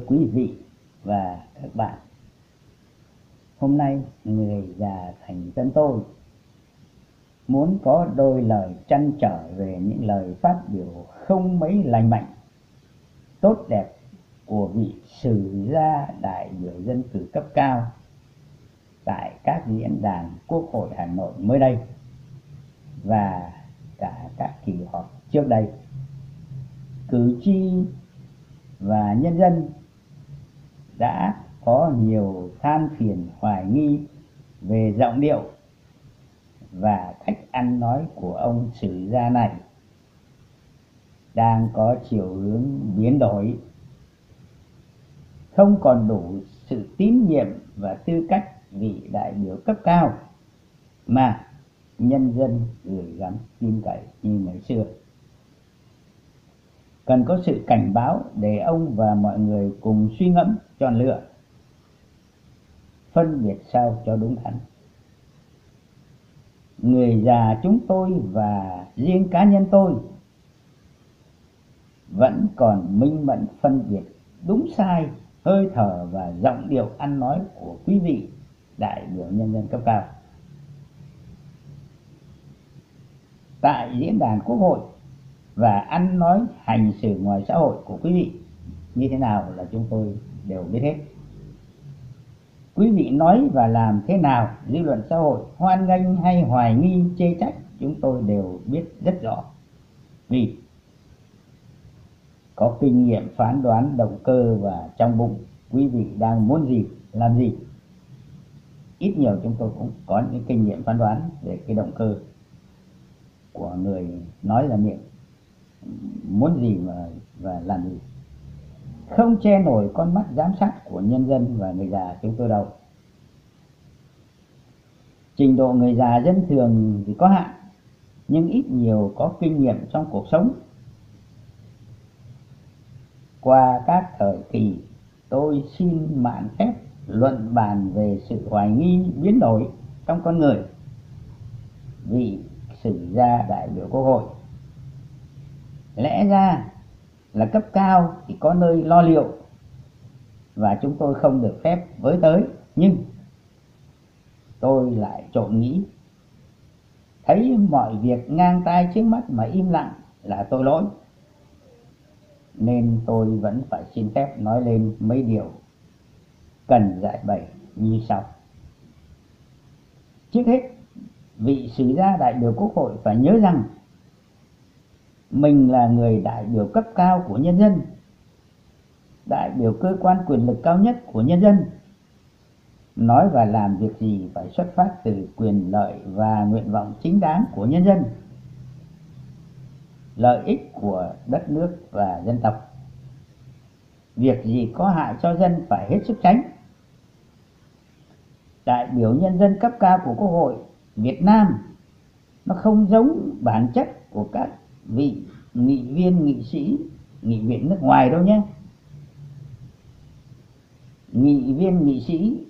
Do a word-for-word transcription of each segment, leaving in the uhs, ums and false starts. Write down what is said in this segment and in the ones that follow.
quý vị và các bạn, hôm nay người già thành dân tôi muốn có đôi lời trăn trở về những lời phát biểu không mấy lành mạnh, tốt đẹp của vị sử gia đại biểu dân cử cấp cao tại các diễn đàn Quốc hội Hà Nội mới đây và cả các kỳ họp trước đây. Cử tri và nhân dân đã có nhiều than phiền hoài nghi về giọng điệu và cách ăn nói của ông sử gia này đang có chiều hướng biến đổi, không còn đủ sự tín nhiệm và tư cách vị đại biểu cấp cao mà nhân dân gửi gắm tin cậy như ngày xưa. Cần có sự cảnh báo để ông và mọi người cùng suy ngẫm, chọn lựa, phân biệt sao cho đúng đắn. Người già chúng tôi và riêng cá nhân tôi vẫn còn minh mẫn phân biệt đúng sai, hơi thở và giọng điệu ăn nói của quý vị đại biểu nhân dân cấp cao. Tại diễn đàn Quốc hội và ăn nói hành xử ngoài xã hội của quý vị như thế nào là chúng tôi đều biết hết. Quý vị nói và làm thế nào, dư luận xã hội hoan nghênh hay hoài nghi, chê trách, chúng tôi đều biết rất rõ. Vì có kinh nghiệm phán đoán động cơ và trong bụng quý vị đang muốn gì, làm gì. Ít nhiều chúng tôi cũng có những kinh nghiệm phán đoán về cái động cơ của người nói ra miệng, muốn gì mà và làm gì. Không che nổi con mắt giám sát của nhân dân và người già chúng tôi đâu. Trình độ người già dân thường thì có hạn, nhưng ít nhiều có kinh nghiệm trong cuộc sống. Qua các thời kỳ, tôi xin mạn phép luận bàn về sự hoài nghi biến đổi trong con người vị sử gia đại biểu Quốc hội. Lẽ ra là cấp cao thì có nơi lo liệu và chúng tôi không được phép với tới, nhưng tôi lại trộm nghĩ, thấy mọi việc ngang tai trước mắt mà im lặng là tội lỗi, nên tôi vẫn phải xin phép nói lên mấy điều cần giải bày như sau. Trước hết, vị sử gia đại biểu Quốc hội phải nhớ rằng mình là người đại biểu cấp cao của nhân dân, đại biểu cơ quan quyền lực cao nhất của nhân dân. Nói và làm việc gì phải xuất phát từ quyền lợi và nguyện vọng chính đáng của nhân dân, lợi ích của đất nước và dân tộc. Việc gì có hại cho dân phải hết sức tránh. Đại biểu nhân dân cấp cao của Quốc hội Việt Nam nó không giống bản chất của các vị nghị viên, nghị sĩ, nghị viện nước ngoài đâu nhé. Nghị viên, nghị sĩ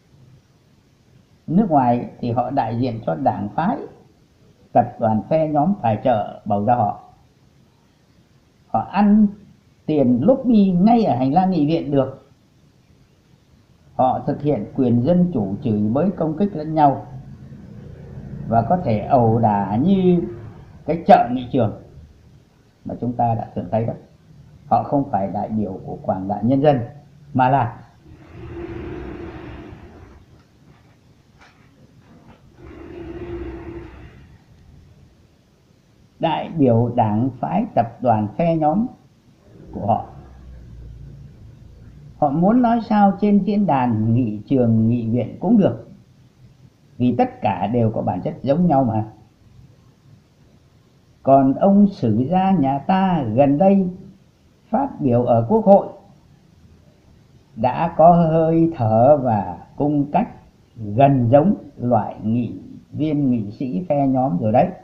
nước ngoài thì họ đại diện cho đảng phái, tập đoàn, phe nhóm tài trợ bầu ra họ. Họ ăn tiền lobby ngay ở hành lang nghị viện được. Họ thực hiện quyền dân chủ, chửi bới, công kích lẫn nhau và có thể ẩu đả như cái chợ nghị trường mà chúng ta đã từng thấy đó. Họ không phải đại biểu của quảng đại nhân dân mà là đại biểu đảng phái, tập đoàn, phe nhóm của họ. Họ muốn nói sao trên diễn đàn, nghị trường, nghị viện cũng được, vì tất cả đều có bản chất giống nhau mà. Còn ông sử gia nhà ta gần đây phát biểu ở Quốc hội đã có hơi thở và cung cách gần giống loại nghị viên, nghị sĩ phe nhóm rồi đấy.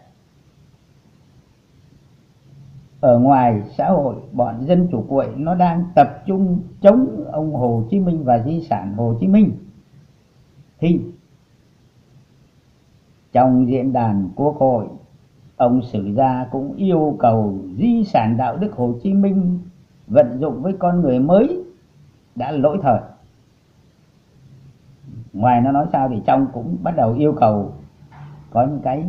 Ở ngoài xã hội, bọn dân chủ cuội nó đang tập trung chống ông Hồ Chí Minh và di sản Hồ Chí Minh. Thì trong diễn đàn Quốc hội, ông sử gia cũng yêu cầu di sản đạo đức Hồ Chí Minh vận dụng với con người mới đã lỗi thời. Ngoài nó nói sao thì trong cũng bắt đầu yêu cầu có những cái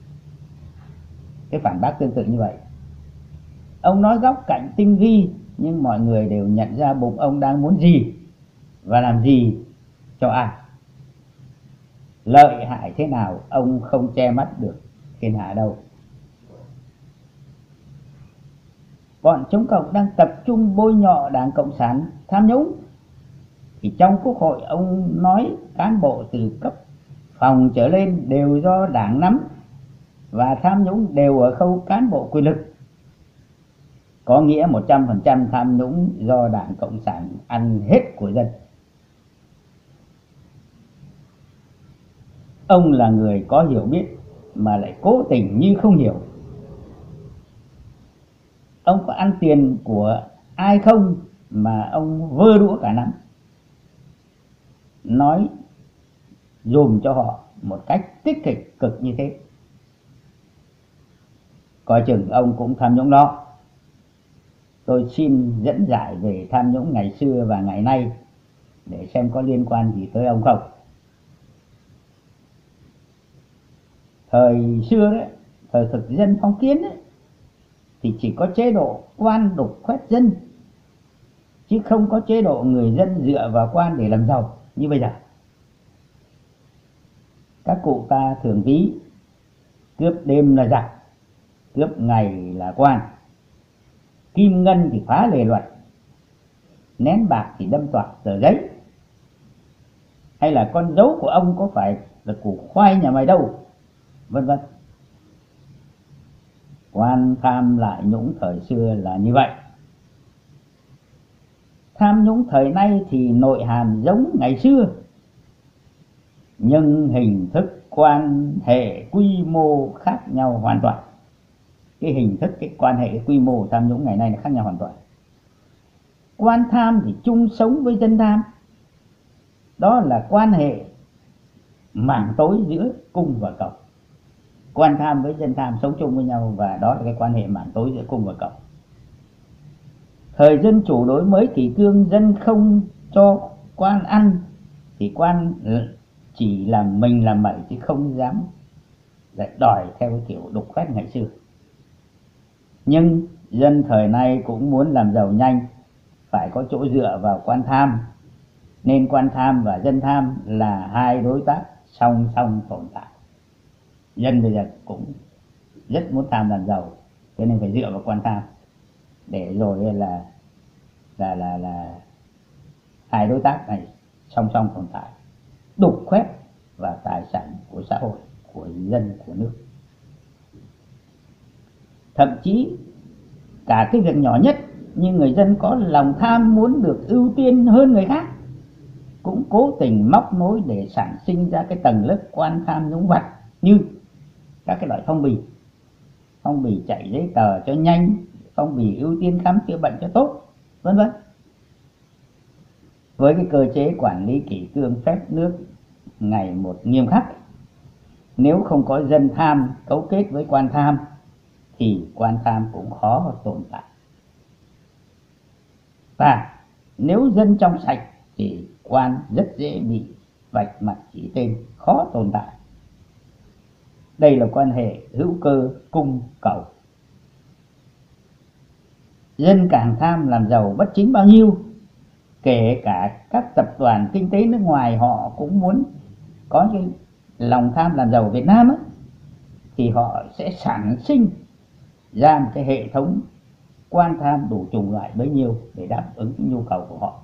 cái phản bác tương tự như vậy. Ông nói góc cạnh tinh vi, nhưng mọi người đều nhận ra bụng ông đang muốn gì và làm gì cho ai. Lợi hại thế nào ông không che mắt được thiên hạ đâu. Bọn chống cộng đang tập trung bôi nhọ Đảng Cộng sản tham nhũng, thì trong Quốc hội ông nói cán bộ từ cấp phòng trở lên đều do Đảng nắm và tham nhũng đều ở khâu cán bộ quyền lực. Có nghĩa một trăm phần trăm tham nhũng do Đảng Cộng sản ăn hết của dân. Ông là người có hiểu biết mà lại cố tình như không hiểu. Ông có ăn tiền của ai không mà ông vơ đũa cả năm, nói dùm cho họ một cách tích cực cực như thế. Coi chừng ông cũng tham nhũng đó. Tôi xin dẫn giải về tham nhũng ngày xưa và ngày nay để xem có liên quan gì tới ông không. Thời xưa đấy, thời thực dân phong kiến đấy, thì chỉ có chế độ quan đục khoét dân, chứ không có chế độ người dân dựa vào quan để làm giàu như bây giờ. Các cụ ta thường ví cướp đêm là giặc, cướp ngày là quan, kim ngân thì phá lề luật, nén bạc thì đâm toạc tờ giấy. Hay là con dấu của ông có phải là củ khoai nhà mày đâu, vân vân. Quan tham lại nhũng thời xưa là như vậy. Tham nhũng thời nay thì nội hàm giống ngày xưa, nhưng hình thức quan hệ quy mô khác nhau hoàn toàn. Cái hình thức, cái quan hệ, cái quy mô tham nhũng ngày nay là khác nhau hoàn toàn. Quan tham thì chung sống với dân tham, đó là quan hệ mảng tối giữa cung và cầu. Quan tham với dân tham sống chung với nhau, và đó là cái quan hệ mảng tối giữa cung và cầu. Thời dân chủ đổi mới kỷ cương, dân không cho quan ăn thì quan chỉ làm mình làm mẩy chứ không dám lại đòi theo cái kiểu đục khoét ngày xưa. Nhưng dân thời nay cũng muốn làm giàu nhanh, phải có chỗ dựa vào quan tham, nên quan tham và dân tham là hai đối tác song song tồn tại. Dân bây giờ cũng rất muốn tham làm giàu, cho nên phải dựa vào quan tham, để rồi là là là là hai đối tác này song song tồn tại, đục khoét vào tài sản của xã hội, của dân, của nước. Thậm chí cả cái việc nhỏ nhất như người dân có lòng tham muốn được ưu tiên hơn người khác, cũng cố tình móc nối để sản sinh ra cái tầng lớp quan tham nhũng vặt, như các cái loại phong bì, phong bì chạy giấy tờ cho nhanh, phong bì ưu tiên khám chữa bệnh cho tốt, vân vân. Với cái cơ chế quản lý kỷ cương phép nước ngày một nghiêm khắc, nếu không có dân tham cấu kết với quan tham thì quan tham cũng khó tồn tại. Và nếu dân trong sạch thì quan rất dễ bị vạch mặt chỉ tên, khó tồn tại. Đây là quan hệ hữu cơ cung cầu. Dân càng tham làm giàu bất chính bao nhiêu, kể cả các tập đoàn kinh tế nước ngoài họ cũng muốn có cái lòng tham làm giàu ở Việt Nam ấy, thì họ sẽ sản sinh ra một cái hệ thống quan tham đủ chủng loại bấy nhiêu để đáp ứng cái nhu cầu của họ.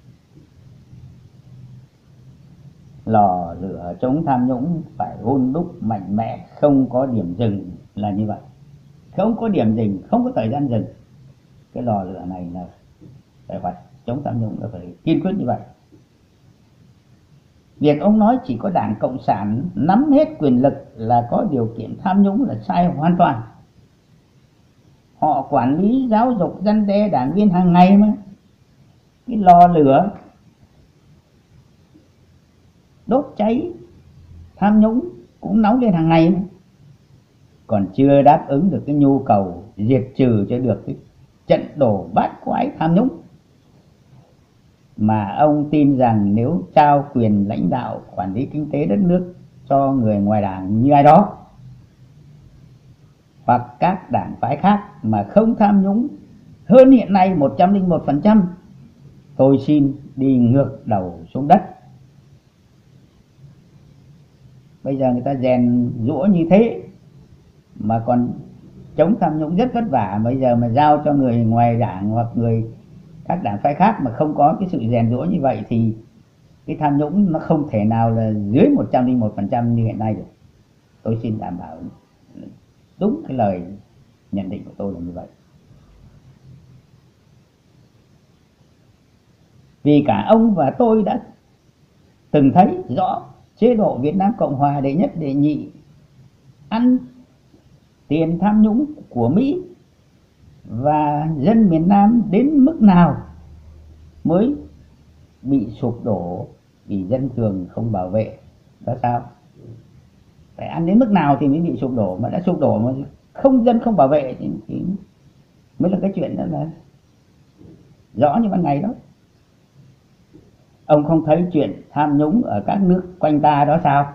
Lò lửa chống tham nhũng phải hun đúc mạnh mẽ, không có điểm dừng là như vậy. Không có điểm dừng, không có thời gian dừng. Cái lò lửa này là phải hoạt chống tham nhũng là phải kiên quyết như vậy. Việc ông nói chỉ có Đảng Cộng sản nắm hết quyền lực là có điều kiện tham nhũng là sai hoàn toàn. Họ quản lý giáo dục răn đe đảng viên hàng ngày mà. Cái lò lửa đốt cháy tham nhũng cũng nóng lên hàng ngày mà. Còn chưa đáp ứng được cái nhu cầu diệt trừ cho được cái trận đổ bát quái tham nhũng. mà ông tin rằng nếu trao quyền lãnh đạo quản lý kinh tế đất nước cho người ngoài đảng như ai đó hoặc các đảng phái khác mà không tham nhũng hơn hiện nay một trăm lẻ một phần trăm, tôi xin đi ngược đầu xuống đất. Bây giờ người ta rèn giũa như thế mà còn chống tham nhũng rất vất vả, bây giờ mà giao cho người ngoài đảng hoặc người các đảng phái khác mà không có cái sự rèn giũa như vậy thì cái tham nhũng nó không thể nào là dưới một trăm lẻ một phần trăm như hiện nay được. Tôi xin đảm bảo đúng cái lời nhận định của tôi là như vậy. Vì cả ông và tôi đã từng thấy rõ chế độ Việt Nam Cộng Hòa đệ nhất đệ nhị ăn tiền tham nhũng của Mỹ và dân miền Nam đến mức nào mới bị sụp đổ vì dân thường không bảo vệ. Đó sao? Phải ăn đến mức nào thì mới bị sụp đổ, mà đã sụp đổ mà không dân không bảo vệ thì, thì mới là cái chuyện đó là rõ như ban ngày đó. Ông không thấy chuyện tham nhũng ở các nước quanh ta đó sao?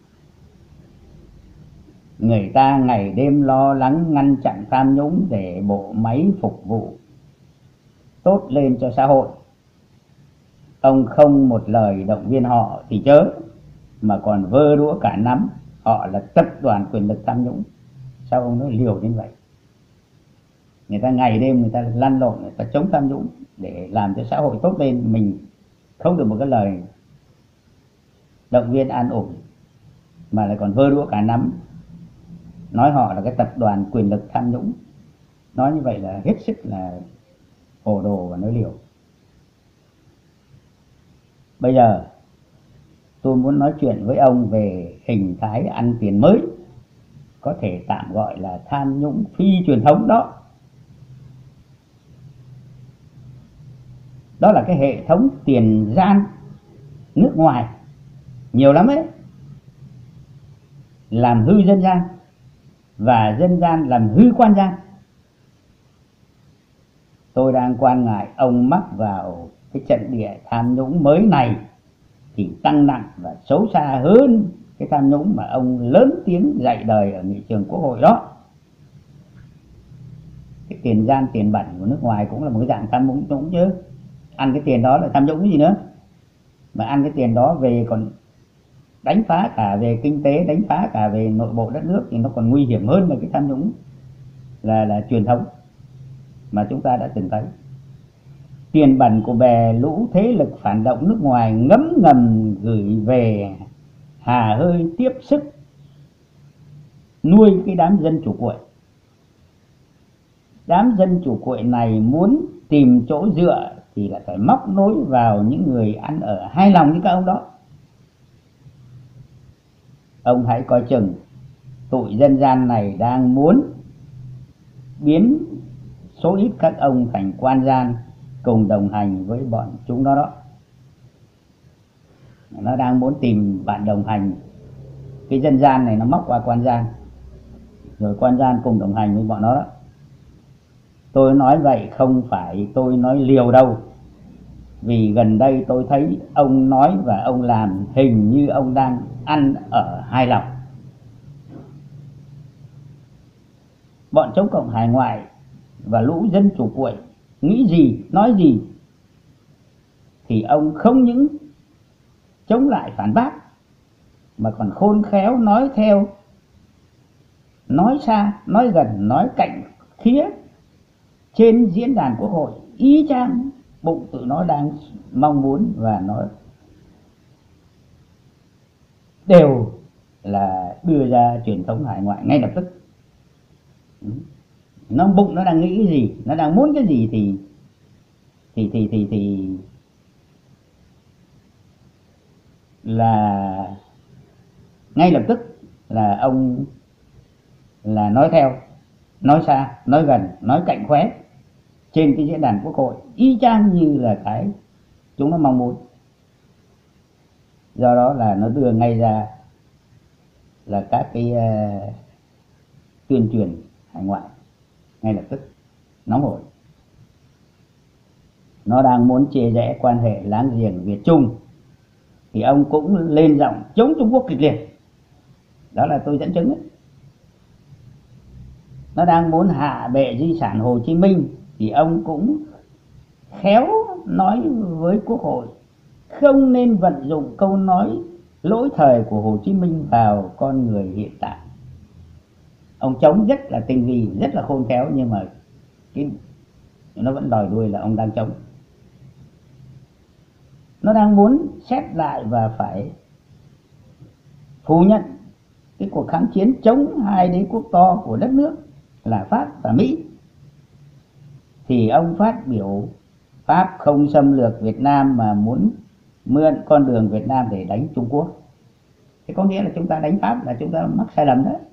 Người ta ngày đêm lo lắng ngăn chặn tham nhũng để bộ máy phục vụ tốt lên cho xã hội. Ông không một lời động viên họ thì chớ, mà còn vơ đũa cả nắm, họ là tập đoàn quyền lực tham nhũng. Sao ông nói liều đến vậy? Người ta ngày đêm người ta lăn lộn, người ta chống tham nhũng để làm cho xã hội tốt lên, mình không được một cái lời động viên an ủi mà lại còn vơ đũa cả nắm, nói họ là cái tập đoàn quyền lực tham nhũng. Nói như vậy là hết sức là hồ đồ và nói liều. Bây giờ tôi muốn nói chuyện với ông về hình thái ăn tiền mới, có thể tạm gọi là tham nhũng phi truyền thống đó. Đó là cái hệ thống tiền gian nước ngoài nhiều lắm ấy, làm hư dân gian và dân gian làm hư quan gian. Tôi đang quan ngại ông mắc vào cái trận địa tham nhũng mới này thì tăng nặng và xấu xa hơn cái tham nhũng mà ông lớn tiếng dạy đời ở nghị trường Quốc hội đó. Cái tiền gian tiền bẩn của nước ngoài cũng là một cái dạng tham nhũng chứ. Ăn cái tiền đó là tham nhũng cái gì nữa, mà ăn cái tiền đó về còn đánh phá cả về kinh tế, đánh phá cả về nội bộ đất nước thì nó còn nguy hiểm hơn là cái tham nhũng là là truyền thống mà chúng ta đã từng thấy. Tiền bẩn của bè lũ thế lực phản động nước ngoài ngấm ngầm gửi về hà hơi tiếp sức nuôi cái đám dân chủ cuội. Đám dân chủ cuội này muốn tìm chỗ dựa thì lại phải móc nối vào những người ăn ở hài lòng như các ông đó. Ông hãy coi chừng, tụi dân gian này đang muốn biến số ít các ông thành quan gian cùng đồng hành với bọn chúng nó đó. Nó đang muốn tìm bạn đồng hành. Cái dân gian này nó móc qua quan gian, rồi quan gian cùng đồng hành với bọn nó đó. Tôi nói vậy không phải tôi nói liều đâu, vì gần đây tôi thấy ông nói và ông làm hình như ông đang ăn ở hai lòng. Bọn chống cộng hải ngoại và lũ dân chủ cuội nghĩ gì, nói gì thì ông không những chống lại phản bác mà còn khôn khéo nói theo, nói xa, nói gần, nói cạnh khía trên diễn đàn Quốc hội, y chang bụng tự nó đang mong muốn, và nó đều là đưa ra truyền thống hải ngoại ngay lập tức. Nó bụng nó đang nghĩ cái gì, nó đang muốn cái gì thì thì thì thì thì là ngay lập tức là ông là nói theo, nói xa, nói gần, nói cạnh khóe trên cái diễn đàn Quốc hội, y chang như là cái chúng nó mong muốn. Do đó là nó đưa ngay ra là các cái uh, tuyên truyền hải ngoại ngay lập tức nóng hổi. nó đang muốn chia rẽ quan hệ láng giềng Việt Trung, thì ông cũng lên giọng chống Trung Quốc kịch liệt. Đó là tôi dẫn chứng ấy. Nó đang muốn hạ bệ di sản Hồ Chí Minh, thì ông cũng khéo nói với Quốc hội không nên vận dụng câu nói lỗi thời của Hồ Chí Minh vào con người hiện tại. Ông chống rất là tinh vi, rất là khôn khéo, nhưng mà cái nó vẫn đòi đuôi là ông đang chống. Nó đang muốn xét lại và phải phủ nhận cái cuộc kháng chiến chống hai đế quốc to của đất nước là Pháp và Mỹ. Thì ông phát biểu Pháp không xâm lược Việt Nam mà muốn mượn con đường Việt Nam để đánh Trung Quốc. Thế có nghĩa là chúng ta đánh Pháp là chúng ta mắc sai lầm đấy.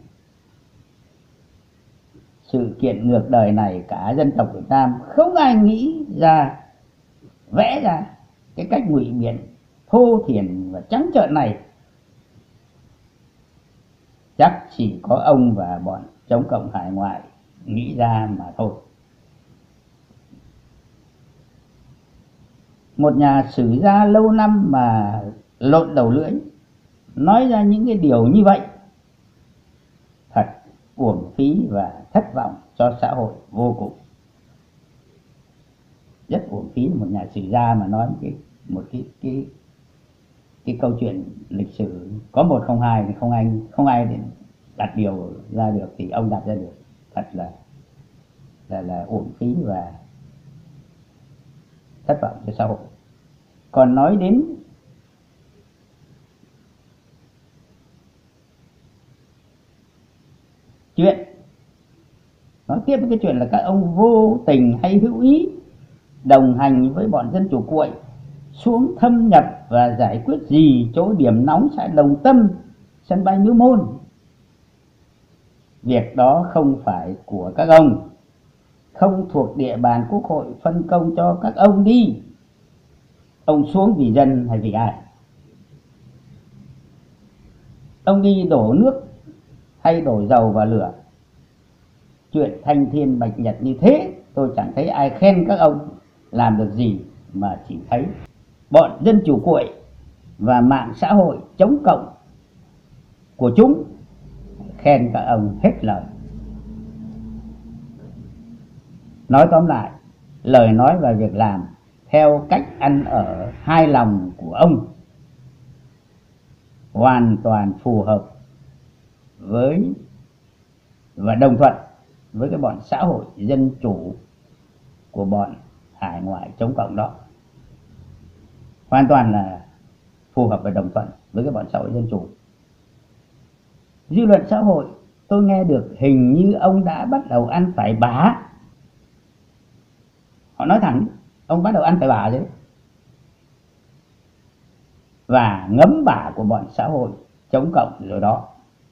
Sự kiện ngược đời này cả dân tộc Việt Nam không ai nghĩ ra, vẽ ra cái cách ngụy biện thô thiển và trắng trợn này. Chắc chỉ có ông và bọn chống cộng hải ngoại nghĩ ra mà thôi. Một nhà sử gia lâu năm mà lộn đầu lưỡi nói ra những cái điều như vậy thật uổng phí và thất vọng cho xã hội vô cùng. Rất uổng phí một nhà sử gia mà nói một cái một cái cái cái câu chuyện lịch sử có một không hai thì không ai không ai đặt điều ra được, thì ông đặt ra được. Thật là là là uổng phí và thất vọng cho xã hội. Còn nói đến chuyện, nói tiếp với cái chuyện là các ông vô tình hay hữu ý đồng hành với bọn dân chủ cuội xuống thâm nhập và giải quyết gì chỗ điểm nóng xã Đồng Tâm, sân bay Miếu Môn. Việc đó không phải của các ông, không thuộc địa bàn Quốc hội phân công cho các ông đi. Ông xuống vì dân hay vì ai? Ông đi đổ nước hay đổ dầu vào lửa? Chuyện thanh thiên bạch nhật như thế tôi chẳng thấy ai khen các ông làm được gì, mà chỉ thấy bọn dân chủ cuội và mạng xã hội chống cộng của chúng khen các ông hết lời. Nói tóm lại, lời nói và việc làm theo cách ăn ở hai lòng của ông hoàn toàn phù hợp với và đồng thuận với cái bọn xã hội dân chủ của bọn hải ngoại chống cộng đó. Hoàn toàn là phù hợp và đồng thuận với cái bọn xã hội dân chủ. Dư luận xã hội tôi nghe được hình như ông đã bắt đầu ăn phải bả. Họ nói thẳng ông bắt đầu ăn phải bả rồi, và ngấm bả của bọn xã hội chống cộng rồi đó.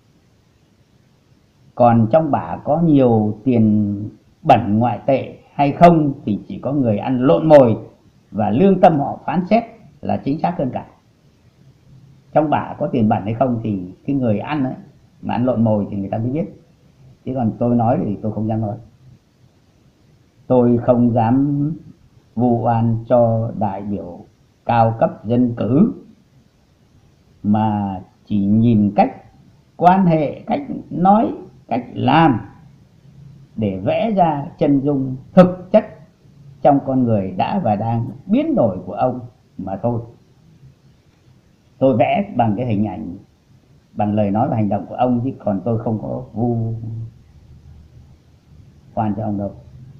Còn trong bả có nhiều tiền bẩn ngoại tệ hay không thì chỉ có người ăn lộn mồi và lương tâm họ phán xét là chính xác hơn cả. Trong bả có tiền bẩn hay không thì cái người ăn ấy, mà ăn lộn mồi thì người ta mới biết. Chứ còn tôi nói thì tôi không dám nói. Tôi không dám vu oan cho đại biểu cao cấp dân cử, mà chỉ nhìn cách quan hệ, cách nói, cách làm để vẽ ra chân dung thực chất trong con người đã và đang biến đổi của ông mà thôi. Tôi vẽ bằng cái hình ảnh, bằng lời nói và hành động của ông, chứ còn tôi không có vu oan cho ông đâu.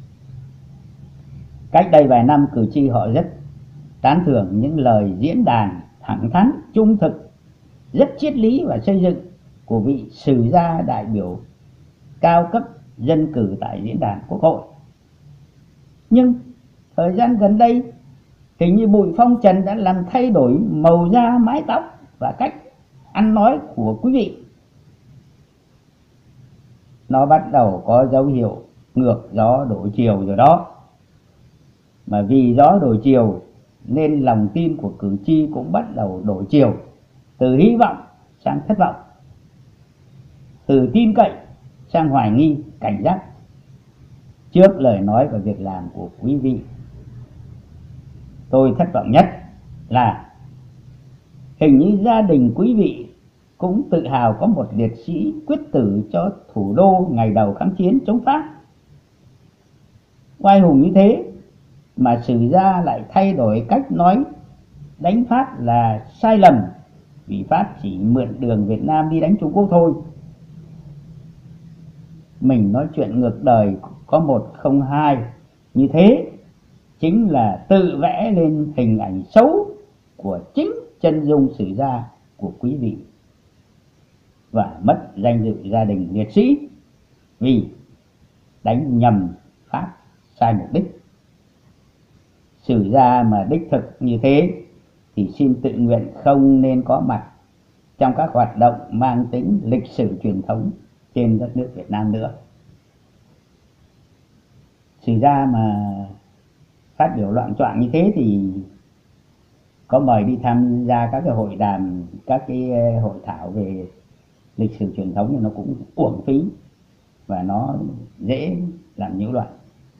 Cách đây vài năm, cử tri họ rất tán thưởng những lời diễn đàn thẳng thắn, trung thực, rất triết lý và xây dựng của vị sử gia đại biểu cao cấp dân cử tại diễn đàn Quốc hội. Nhưng thời gian gần đây, hình như bụi phong trần đã làm thay đổi màu da, mái tóc và cách ăn nói của quý vị. Nó bắt đầu có dấu hiệu ngược gió đổi chiều rồi đó. Mà vì gió đổi chiều nên lòng tin của cử tri cũng bắt đầu đổi chiều, từ hy vọng sang thất vọng, từ tin cậy sang hoài nghi, cảnh giác trước lời nói và việc làm của quý vị. tôi thất vọng nhất là hình như gia đình quý vị cũng tự hào có một liệt sĩ quyết tử cho thủ đô ngày đầu kháng chiến chống Pháp. Oai hùng như thế mà sử gia lại thay đổi cách nói đánh Pháp là sai lầm, vì Pháp chỉ mượn đường Việt Nam đi đánh Trung Quốc thôi. Mình nói chuyện ngược đời có một không hai như thế chính là tự vẽ lên hình ảnh xấu của chính chân dung sử gia của quý vị và mất danh dự gia đình liệt sĩ vì đánh nhầm Pháp sai mục đích. Sử gia mà đích thực như thế thì xin tự nguyện không nên có mặt trong các hoạt động mang tính lịch sử truyền thống trên đất nước Việt Nam nữa. Sử gia mà phát biểu loạn choạng như thế thì có mời đi tham gia các cái hội đàm, các cái hội thảo về lịch sử truyền thống thì nó cũng uổng phí và nó dễ làm nhiễu loạn.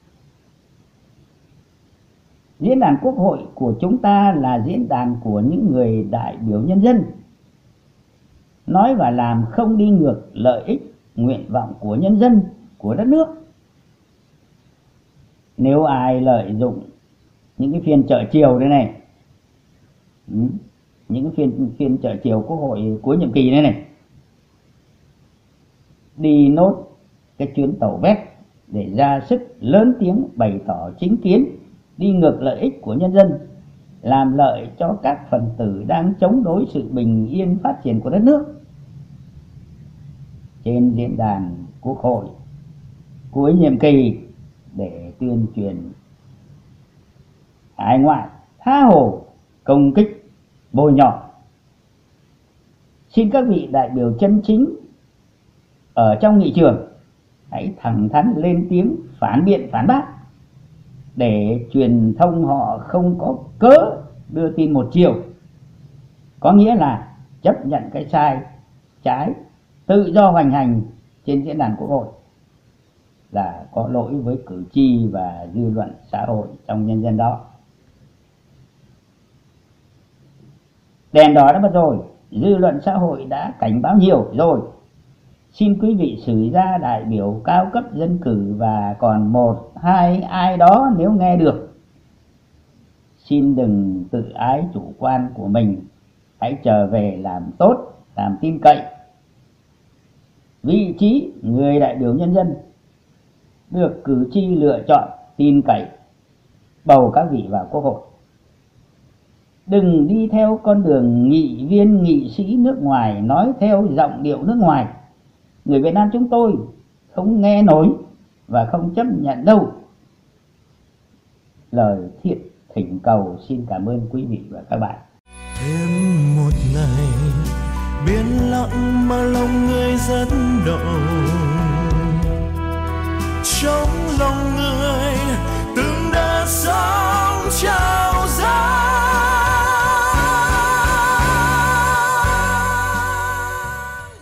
Diễn đàn Quốc hội của chúng ta là diễn đàn của những người đại biểu nhân dân, nói và làm không đi ngược lợi ích, nguyện vọng của nhân dân, của đất nước. Nếu ai lợi dụng những cái phiên chợ chiều đây này, những cái phiên phiên chợ chiều Quốc hội cuối nhiệm kỳ đây này, đi nốt cái chuyến tàu vét để ra sức lớn tiếng bày tỏ chính kiến đi ngược lợi ích của nhân dân, làm lợi cho các phần tử đang chống đối sự bình yên phát triển của đất nước. Trên diễn đàn Quốc hội cuối nhiệm kỳ để tuyên truyền hải ngoại, tha hồ, công kích, bôi nhọ. Xin các vị đại biểu chân chính ở trong nghị trường hãy thẳng thắn lên tiếng phản biện, phản bác để truyền thông họ không có cớ đưa tin một chiều, có nghĩa là chấp nhận cái sai trái tự do hoành hành trên diễn đàn Quốc hội là có lỗi với cử tri và dư luận xã hội trong nhân dân đó. Đèn đỏ đã bật rồi, dư luận xã hội đã cảnh báo nhiều rồi. Xin quý vị sử gia đại biểu cao cấp dân cử và còn một hai ai đó nếu nghe được, xin đừng tự ái chủ quan của mình, hãy trở về làm tốt, làm tin cậy. Vị trí người đại biểu nhân dân được cử tri lựa chọn, tin cậy, bầu các vị vào Quốc hội. Đừng đi theo con đường nghị viên nghị sĩ nước ngoài nói theo giọng điệu nước ngoài. Người Việt Nam chúng tôi không nghe nổi và không chấp nhận đâu. Lời thiện thỉnh cầu xin cảm ơn quý vị và các bạn. Thêm một ngày biển lặng mà lòng người rất đau. Trong